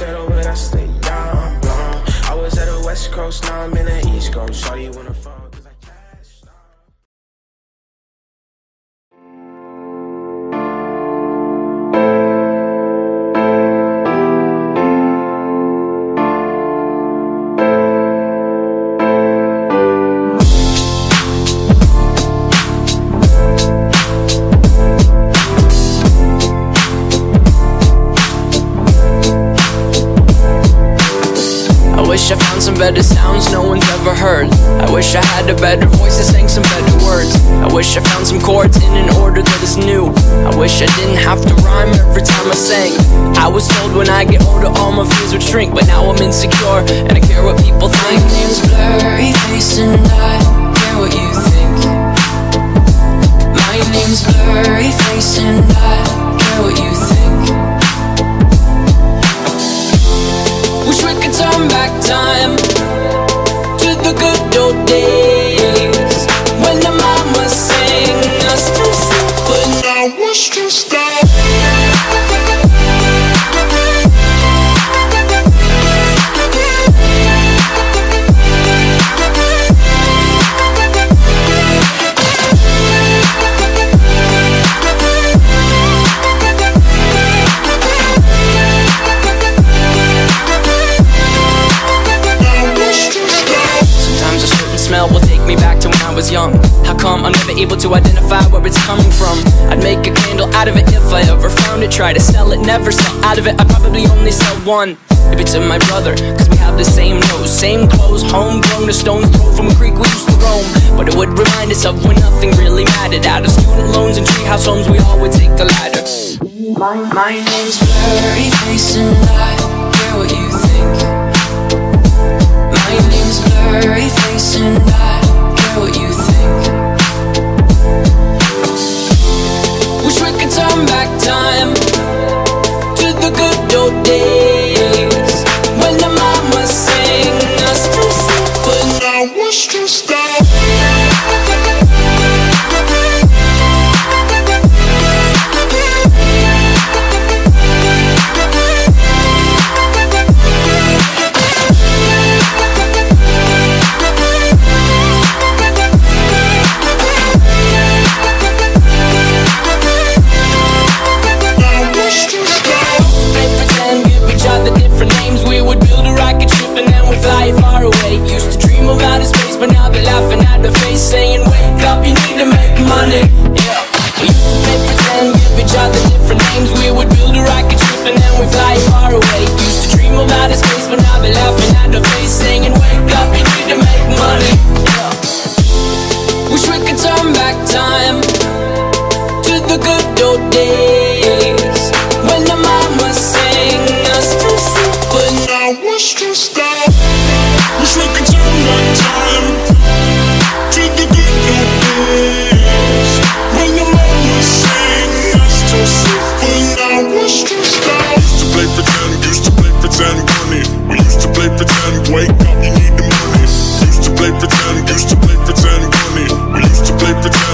settle, but I stay young, blown. I was at the West Coast, now I'm in the East Coast. Saw you wanna fall, cause I cashed out. I wish I found some better sounds no one's ever heard. I wish I had a better voice that sang some better words. I wish I found some chords in an order that is new. I wish I didn't have to rhyme every time I sang. I was told when I get older all my fears would shrink, but now I'm insecure and I care what people think. My name's Blurryface and I care what you think. My name's Blurryface and I care what you think. Wish we could turn back time to the good old days when the mama sang us to sleep, but now it's just smell will take me back to when I was young. How come I'm never able to identify where it's coming from? I'd make a candle out of it if I ever found it. Try to sell it, never sell out of it. I'd probably only sell one. Maybe to my brother, cause we have the same nose, same clothes, homegrown, a stone's throw from a creek we used to roam. But it would remind us of when nothing really mattered. Out of student loans and treehouse homes, we all would take the ladder. My name's Blurryface and I care what you think. My name's Blurryface and I care what you think. Wish we could turn back time to the good old days when the mama sang us to sleep, but now it's just saying wake up, you need to make money. Yeah, we used to play pretend, give each other different names. We would build a rocket ship and then we fly far away. Used to dream about outer space, but now they're laughing at the face, saying wake up, you need to make money. Yeah, wish we could turn back time to the good old days when the mama sang us to sleep, but now it's just wish we could turn back time to the good old days when the mama sang us to sleep, but now it's just used to play pretend, bunny. We used to play pretend, wake up, you need the money. Used to play pretend, bunny. We used to play pretend.